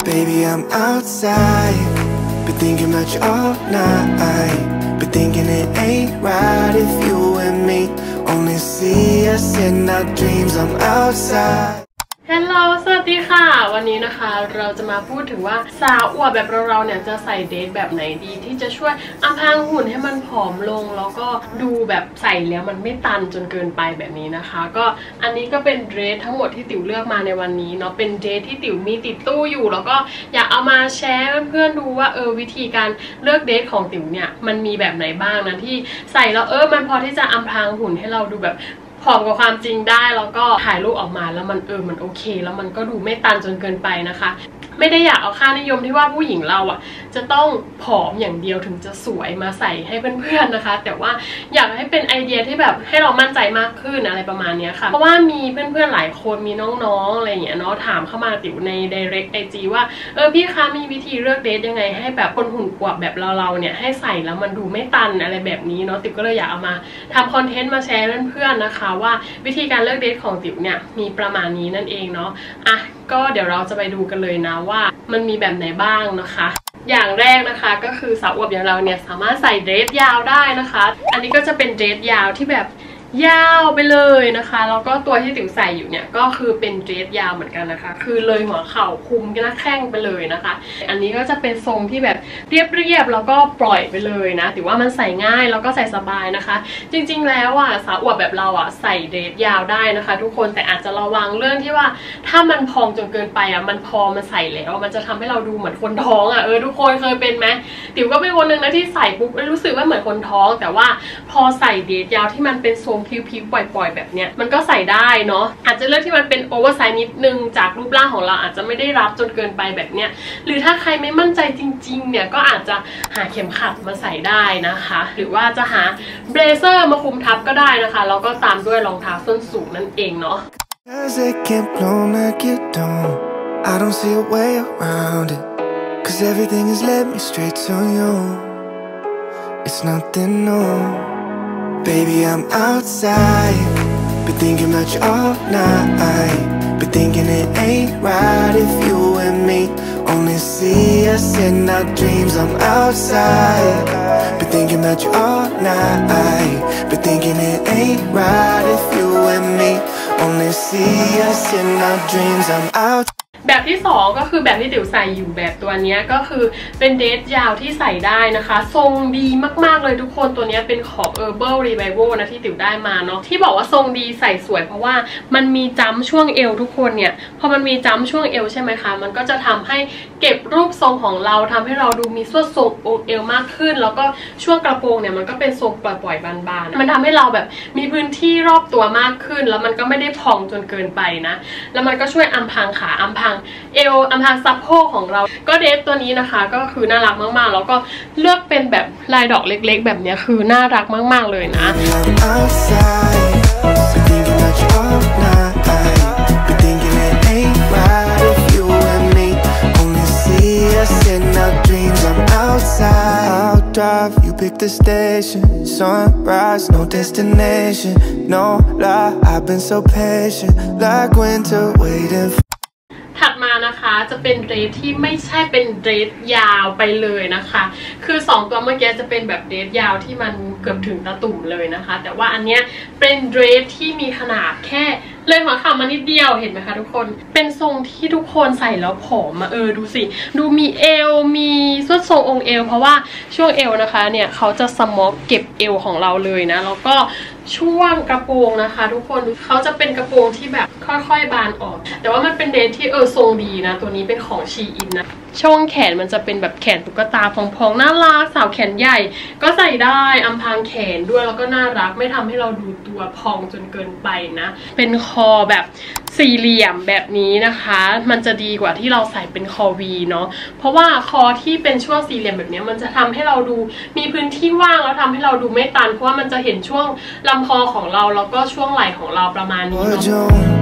Baby, I'm outside, been thinking about you all night. Been thinking it ain't right if you and me only see us in our dreams. I'm outside. ฮัลโหลสวัสดีค่ะวันนี้นะคะเราจะมาพูดถึงว่าสาวอวบแบบเราเนี่ยจะใส่เดรสแบบไหนดีที่จะช่วยอำพรางหุ่นให้มันผอมลงแล้วก็ดูแบบใส่แล้วมันไม่ตันจนเกินไปแบบนี้นะคะก็อันนี้ก็เป็นเดรสทั้งหมดที่ติ๋วเลือกมาในวันนี้เนาะเป็นเดรสที่ติ๋วมีติดตู้อยู่แล้วก็อยากเอามาแชร์เพื่อนๆดูว่าวิธีการเลือกเดรสของติ๋วเนี่ยมันมีแบบไหนบ้างนะที่ใส่แล้วมันพอที่จะอำพรางหุ่นให้เราดูแบบผอมกับความจริงได้แล้วก็ถ่ายรูปออกมาแล้วมันโอเคแล้วมันก็ดูไม่ตันจนเกินไปนะคะไม่ได้อยากเอาค่านิยมที่ว่าผู้หญิงเราจะต้องผอมอย่างเดียวถึงจะสวยมาใส่ให้เพื่อนๆนะคะแต่ว่าอยากให้เป็นไอเดียที่แบบให้เรามั่นใจมากขึ้นอะไรประมาณนี้ค่ะเพราะว่ามีเพื่อนๆหลายคนมีน้องๆอะไรอย่างเงี้ยเนาะถามเข้ามาติ๋วใน direct IG ว่าพี่คะมีวิธีเลือกเดทยังไงให้แบบคนหุ่นอวบแบบเราเนี่ยให้ใส่แล้วมันดูไม่ตันอะไรแบบนี้เนาะติ๋วก็เลยอยากเอามาทำคอนเทนต์มาแชร์เพื่อนๆนะคะว่าวิธีการเลือกเดทของติ๋วเนี่ยมีประมาณนี้นั่นเองเนาะก็เดี๋ยวเราจะไปดูกันเลยนะว่ามันมีแบบไหนบ้างนะคะอย่างแรกนะคะก็คือสาวอวบอย่างเราเนี่ยสามารถใส่เดรสยาวได้นะคะอันนี้ก็จะเป็นเดรสยาวที่แบบยาวไปเลยนะคะแล้วก็ตัวที่ติ๋วใส่อยู่เนี่ยก็คือเป็นเดรสยาวเหมือนกันนะคะคือเลยหัวเข่าคุมหน้าแข้งไปเลยนะคะอันนี้ก็จะเป็นทรงที่แบบเรียบแล้วก็ปล่อยไปเลยนะถือว่ามันใส่ง่ายแล้วก็ใส่สบายนะคะจริงๆแล้วสาวอวบแบบเราใส่เดรสยาวได้นะคะทุกคนแต่อาจจะระวังเรื่องที่ว่าถ้ามันพองจนเกินไปมันพอมันใส่แล้วมันจะทำให้เราดูเหมือนคนท้องทุกคนเคยเป็นไหมติ๋วก็เป็นคนหนึ่งนะที่ใส่ปุ๊บรู้สึกว่าเหมือนคนท้องแต่ว่าพอใส่เดรสยาวที่มันเป็นทรงพิวๆปล่อยๆแบบเนี้ยมันก็ใส่ได้เนาะอาจจะเลือกที่มันเป็นโอเวอร์ไซส์นิดนึงจากรูปร่างของเราอาจจะไม่ได้รับจนเกินไปแบบเนี้ยหรือถ้าใครไม่มั่นใจจริงๆเนี่ยก็อาจจะหาเข็มขัดมาใส่ได้นะคะหรือว่าจะหาเบรเซอร์มาคุมทับก็ได้นะคะแล้วก็ตามด้วยรองเท้าส้นสูงนั่นเองเนาะI don't see a way around it, 'cause everything has led me straight to you. It's nothing new. Baby, I'm outside, been thinking about you all night. Been thinking it ain't right if you and me only see us in our dreams. I'm outside, been thinking about you all night. Been thinking it ain't right if you and me only see us in our dreams. I'm out. แบบที่2ก็คือแบบที่ติ๋วใส่อยู่แบบตัวนี้ก็คือเป็นเดรสยาวที่ใส่ได้นะคะทรงดีมากๆเลยทุกคนตัวนี้เป็นของ Herbal Revival นะที่ติ๋วได้มาเนาะที่บอกว่าทรงดีใส่สวยเพราะว่ามันมีจัมป์ช่วงเอวทุกคนเนี่ยพอมันมีจัมป์ช่วงเอวใช่ไหมคะมันก็จะทำให้เก็บรูปทรงของเราทำให้เราดูมีส่วนทรงองค์เอวมากขึ้นแล้วก็ช่วงกระโปรงเนี่ยมันก็เป็นทรงปล่อยๆบานๆมันทำให้เราแบบมีพื้นที่รอบตัวมากขึ้นแล้วมันก็ไม่ได้พองจนเกินไปนะแล้วมันก็ช่วยอำพรางขาอำพรางเอวอำพรางสะโพกของเราก็เดรสตัวนี้นะคะก็คือน่ารักมากๆแล้วก็เลือกเป็นแบบลายดอกเล็กๆแบบนี้คือน่ารักมากๆเลยนะYou pick the station, sunrise, no destination, no lie, I've been so patient, like winter waiting. ถัดมานะคะจะเป็นเดรสที่ไม่ใช่เป็นเดรสยาวไปเลยนะคะคือ2ตัวเมื่อกี้จะเป็นแบบเดรสยาวที่มันเกือบถึงตะตุ่มเลยนะคะแต่ว่าอันเนี้ยเป็นเดรสที่มีขนาดแค่เลยหัวเข่ามานิดเดียวเห็นไหมคะทุกคนเป็นทรงที่ทุกคนใส่แล้วผอมดูสิดูมีเอวมีส่วนทรงองค์เอวเพราะว่าช่วงเอวนะคะเนี่ยเขาจะสม็อกเก็บเอวของเราเลยนะแล้วก็ช่วงกระโปรงนะคะทุกคนเขาจะเป็นกระโปรงที่แบบค่อยๆบานออกแต่ว่ามันเป็นเดรสที่ทรงดีนะตัวนี้เป็นของชีอินนะช่วงแขนมันจะเป็นแบบแขนตุ๊กตาพองๆน่ารักสาวแขนใหญ่ก็ใส่ได้อำพรางแขนด้วยแล้วก็น่ารักไม่ทำให้เราดูตัวพองจนเกินไปนะเป็นคอแบบสี่เหลี่ยมแบบนี้นะคะมันจะดีกว่าที่เราใส่เป็นคอวีเนาะเพราะว่าคอที่เป็นช่วงสี่เหลี่ยมแบบนี้มันจะทำให้เราดูมีพื้นที่ว่างแล้วทำให้เราดูไม่ตันเพราะว่ามันจะเห็นช่วงลำคอของเราแล้วก็ช่วงไหล่ของเราประมาณนี้เนาะ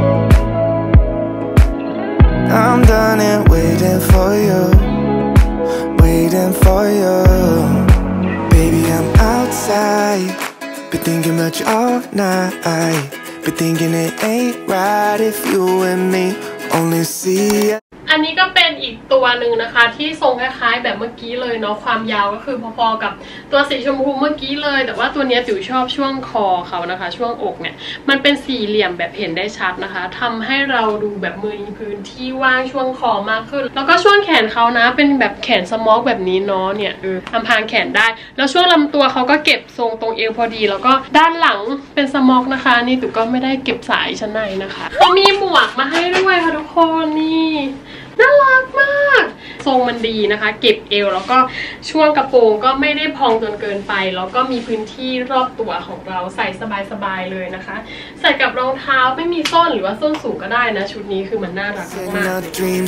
I'm done and waiting for you, waiting for you. Baby, I'm outside, been thinking about you all night. Been thinking it ain't right if you and me only see อันนี้ก็เป็นอีกตัวหนึ่งนะคะที่ทรงคล้ายๆแบบเมื่อกี้เลยเนาะความยาวก็คือพอๆกับตัวสีชมพูเมื่อกี้เลยแต่ว่าตัวนี้ติ๋วชอบช่วงคอเขานะคะช่วงอกเนี่ยมันเป็นสี่เหลี่ยมแบบเห็นได้ชัดนะคะทำให้เราดูแบบมือมีพื้นที่ว่างช่วงคอมากขึ้นแล้วก็ช่วงแขนเขานะเป็นแบบแขนสมอกแบบนี้เนาะเนี่ยอำพรางแขนได้แล้วช่วงลำตัวเขาก็เก็บทรงตรงเอวพอดีแล้วก็ด้านหลังเป็นสมอกนะคะนี่ติ๋วก็ไม่ได้เก็บสายชั้นในนะคะเขามีหมวกมาให้ด้วยค่ะทุกคนนี่น่ารักมากทรงมันดีนะคะเก็บเอวแล้วก็ช่วงกระโปรงก็ไม่ได้พองจนเกินไปแล้วก็มีพื้นที่รอบตัวของเราใส่สบายๆเลยนะคะใส่กับรองเท้าไม่มีส้นหรือว่าส้นสูงก็ได้นะชุดนี้คือมันน่ารักมาก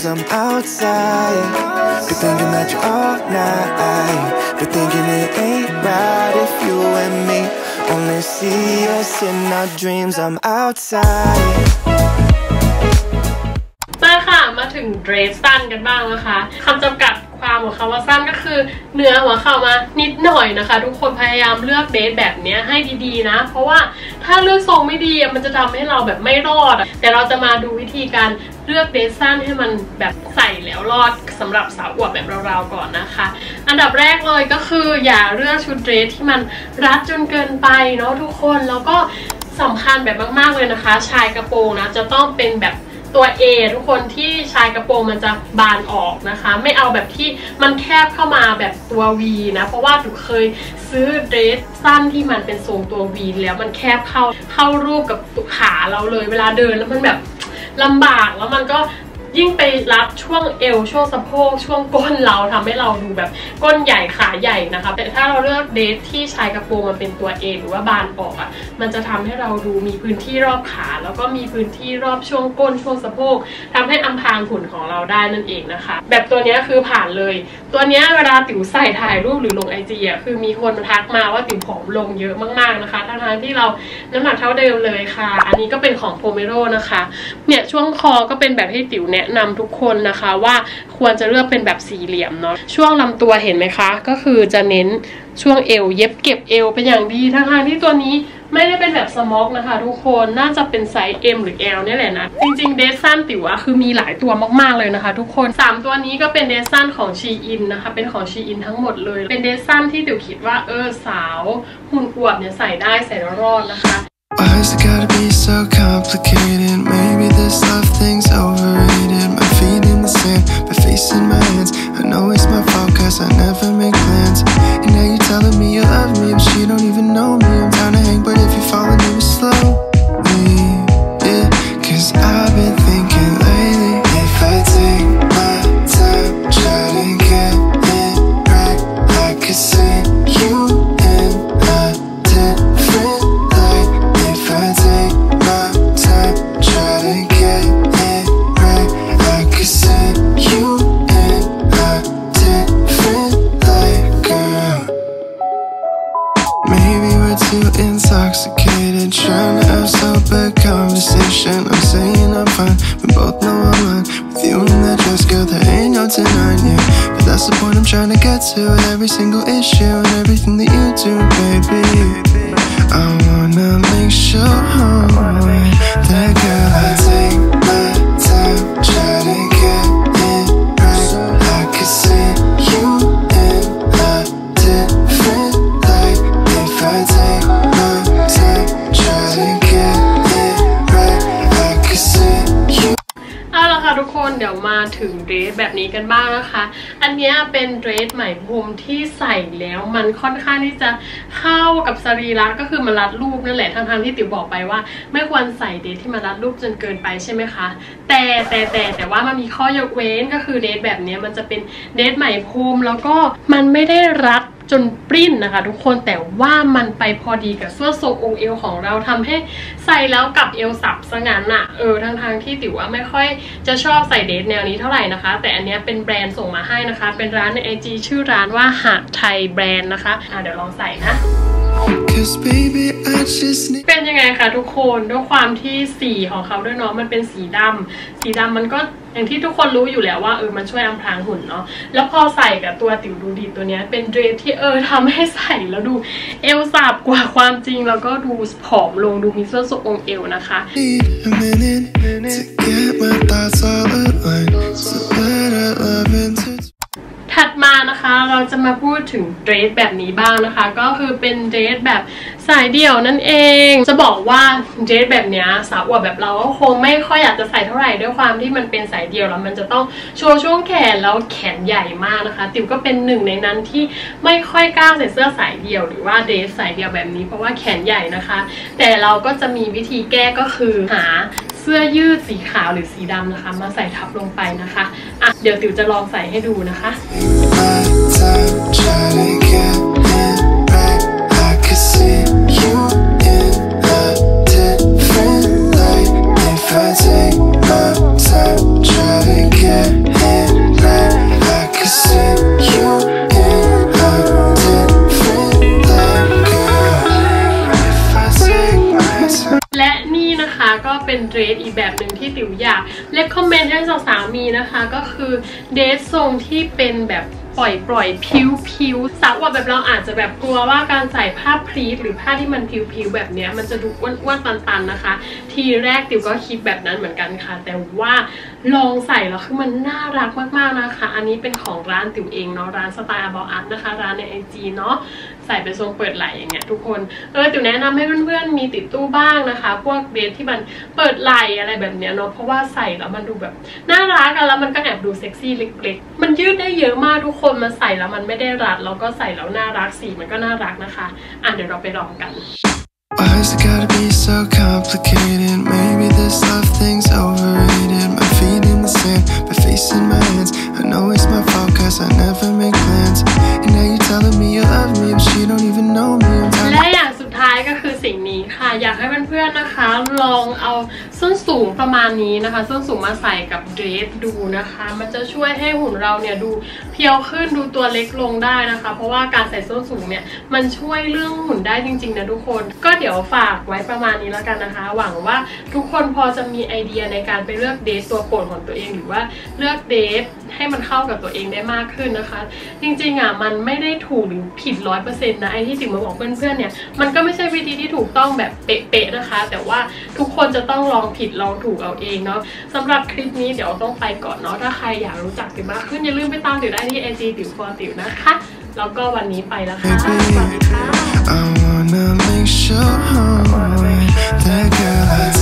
มาถึงเดรสสั้นกันบ้างนะคะคำจำกัดความของคำว่าสั้นก็คือเหนือหัวเข่ามานิดหน่อยนะคะทุกคนพยายามเลือกเดรสแบบนี้ให้ดีๆนะเพราะว่าถ้าเลือกทรงไม่ดีมันจะทำให้เราแบบไม่รอดแต่เราจะมาดูวิธีการเลือกเดรสสั้นให้มันแบบใส่แล้วรอดสำหรับสาวอวบแบบเราๆก่อนนะคะอันดับแรกเลยก็คืออย่าเลือกชุดเดรสที่มันรัดจนเกินไปเนาะทุกคนแล้วก็สำคัญแบบมากๆเลยนะคะชายกระโปรงนะจะต้องเป็นแบบตัว A ทุกคนที่ชายกระโปรงมันจะบานออกนะคะไม่เอาแบบที่มันแคบเข้ามาแบบตัว V นะเพราะว่าถูกเคยซื้อเดรสสั้นที่มันเป็นทรงตัว V แล้วมันแคบเข้ารูปกับขาเราเลยเวลาเดินแล้วมันแบบลำบากแล้วมันก็ยิ่งไปรัดช่วงเอวช่วงสะโพกช่วงก้นเราทำให้เราดูแบบก้นใหญ่ขาใหญ่นะคะแต่ถ้าเราเลือกเดรสที่ชายกระโปรงมันเป็นตัว A หรือว่าบานออกมันจะทำให้เราดูมีพื้นที่รอบขาแล้วก็มีพื้นที่รอบช่วงก้นช่วงสะโพกทำให้อำพรางหุ่นของเราได้นั่นเองนะคะแบบตัวนี้คือผ่านเลยตัวนี้เวลาติ๋วใส่ถ่ายรูปหรือลง IG คือมีคนทักมาว่าติ๋วผอมลงเยอะมากๆนะคะทั้งที่เราน้ำหนักเท่าเดิมเลยค่ะอันนี้ก็เป็นของโพเมโรนะคะเนี่ยช่วงคอก็เป็นแบบที่ติ๋วแนะนำทุกคนนะคะว่าควรจะเลือกเป็นแบบสี่เหลี่ยมเนาะช่วงลำตัวเห็นไหมคะก็คือจะเน้นช่วงเอวเย็บเก็บเอวเป็นอย่างดีทั้งที่ตัวนี้ไม่ได้เป็นแบบสม็อกนะคะทุกคนน่าจะเป็นไซส์ M หรือ L นี่แหละนะจริงๆเดซสั้นติ๋วคือมีหลายตัวมากๆเลยนะคะทุกคน3ตัวนี้ก็เป็นเดซสั้นของชีอินนะคะเป็นของชีอินทั้งหมดเลยเป็นเดซสั้นที่ติ๋วคิดว่าสาวหุ่นอวบเนี่ยใส่ได้ใส่รอดนะคะ Why's it gotta be so complicated? Maybe this love thing's overrated. My feet in the sand, my face in my hands. I know it's my fault cause I never make plans. And now you're telling me you love me, but she don't even know me. I'm down to hang, but if you're falling, do it slowly. Yeah, cause I've been thinking lately. If I take my time, try to get it right, I could see you in a different light. If I take my time, try to get it right, I could see you in a different light, girl. Maybe we're too intoxicated, trying to have sober conversation. I'm saying I'm fine, we both know I'm lying. With you in that dress, girl, there ain't no denying, yeah. But that's the point I'm trying to get to. With every single issue and everything that you do, baby, I wanna make sure that girl, I take my time, try to get it right. I could see you in a different light. If I take my time, try to get it right, I could see you. เอาละค่ะทุกคนเดี๋ยวมาถึงเดรสแบบนี้กันบ้างนะคะอันนี้เป็นเดรสไหมพรมที่ใส่แล้วมันค่อนข้างที่จะเข้ากับสรีระก็คือมันรัดรูปนั่นแหละทั้งที่ติ๋วบอกไปว่าไม่ควรใส่เดรสที่มันรัดรูปจนเกินไปใช่ไหมคะแต่ว่ามันมีข้อยกเว้นก็คือเดรสแบบนี้มันจะเป็นเดรสไหมพรมแล้วก็มันไม่ได้รัดจนปริ้นนะคะทุกคนแต่ว่ามันไปพอดีกับเสื้อทรงองค์เอวของเราทำให้ใส่แล้วกับเอวสับซะงั้นอ่ะทั้งที่ติ๋วว่าไม่ค่อยจะชอบใส่เดรสแนวนี้เท่าไหร่นะคะแต่อันนี้เป็นแบรนด์ส่งมาให้นะคะเป็นร้านใน IG ชื่อร้านว่าหาดไทยแบรนด์นะคะเดี๋ยวลองใส่นะเป็นยังไงคะทุกคนด้วยความที่สีของเขาด้วยเนาะมันเป็นสีดำมันก็อย่างที่ทุกคนรู้อยู่แล้วว่ามันช่วยอำพรางหุ่นเนาะแล้วพอใส่กับตัวติ๋วดูดีตัวเนี้ยเป็นเดรสที่ทำให้ใส่แล้วดูเอวสับกว่าความจริงแล้วก็ดูผอมลงดูมีเสื้อทรงองค์เอวนะคะนะคะเราจะมาพูดถึงเดรสแบบนี้บ้างนะคะก็คือเป็นเดรสแบบสายเดี่ยวนั่นเองจะบอกว่าเดรสแบบนี้สาวอวบแบบเราก็คงไม่ค่อยอยากจะใส่เท่าไหร่ด้วยความที่มันเป็นสายเดี่ยวแล้วมันจะต้องโชว์ช่วงแขนแล้วแขนใหญ่มากนะคะติ๋วก็เป็นหนึ่งในนั้นที่ไม่ค่อยกล้าใส่เสื้อสายเดี่ยวหรือว่าเดรสสายเดี่ยวแบบนี้เพราะว่าแขนใหญ่นะคะแต่เราก็จะมีวิธีแก้ก็คือหาเสื้อยืดสีขาวหรือสีดำนะคะมาใส่ทับลงไปนะคะอ่ะเดี๋ยวติ๋วจะลองใส่ให้ดูนะคะและนี่นะคะก็เป็นเดรสอีกแบบหนึ่งที่ติ๋วอยากเลคคอมเมนต์ให้สาวๆมีนะคะก็คือเดรสทรงที่เป็นแบบปล่อยผิวสาวแบบเราอาจจะแบบกลัวว่าการใส่ผ้าพลีทหรือผ้าที่มันผิวแบบนี้มันจะดูอ้วนตันๆนะคะทีแรกติ๋วก็คิดแบบนั้นเหมือนกันค่ะแต่ว่าลองใส่แล้วคือมันน่ารักมากๆนะคะอันนี้เป็นของร้านติ๋วเองเนาะร้านสไตล์ About Us นะคะร้านใน IG เนาะใส่เป็นทรงเปิดไหล่อย่างเงี้ยทุกคนติ๋วแนะนำให้เพื่อนๆมีติดตู้บ้างนะคะพวกเดรสที่มันเปิดไหล่อะไรแบบเนี้ยเนาะเพราะว่าใส่แล้วมันดูแบบน่ารักกันแล้วมันก็แอบดูเซ็กซี่เล็กๆมันยืดได้เยอะมากทุกคนมันใส่แล้วมันไม่ได้รัดแล้วก็ใส่แล้วน่ารักสีมันก็น่ารักนะคะเดี๋ยวเราไปลองกัน Why is it gotta be so complicated? Maybe this love thing's overrated. My feet in the sand, my face in my hands. I know it's my fault cause I never make plans. And now you're telling me you love me, but you don't even know me. และอย่างสุดท้ายก็คือสิ่งนี้ค่ะอยากให้เพื่อนๆนะคะลองเอาส้นสูงประมาณนี้นะคะส้นสูงมาใส่กับเดรสดูนะคะมันจะช่วยให้หุ่นเราเนี่ยดูเพียวขึ้นดูตัวเล็กลงได้นะคะเพราะว่าการใส่ส้นสูงเนี่ยมันช่วยเรื่องหุ่นได้จริงๆนะทุกคนก็เดี๋ยวฝากไว้ประมาณนี้แล้วกันนะคะหวังว่าทุกคนพอจะมีไอเดียในการไปเลือกเดรสตัวโปรดของตัวเองหรือว่าเลือกเดรสให้มันเข้ากับตัวเองได้มากขึ้นนะคะจริงๆมันไม่ได้ถูกหรือผิด 100% นะไอที่ติ๋วมาบอกเพื่อนๆเนี่ยมันก็ไม่ใช่วิธีที่ถูกต้องแบบเป๊ะๆนะคะแต่ว่าทุกคนจะต้องลองผิดลองถูกเอาเองเนาะสำหรับคลิปนี้เดี๋ยวต้องไปก่อนเนาะถ้าใครอยากรู้จักติ๋วมากขึ้นอย่าลืมไปตามติ๋วได้ที่ IG ติ๋วฟอร์ติ๋วนะคะแล้วก็วันนี้ไปแล้วค่ะสวัสดีค่ะ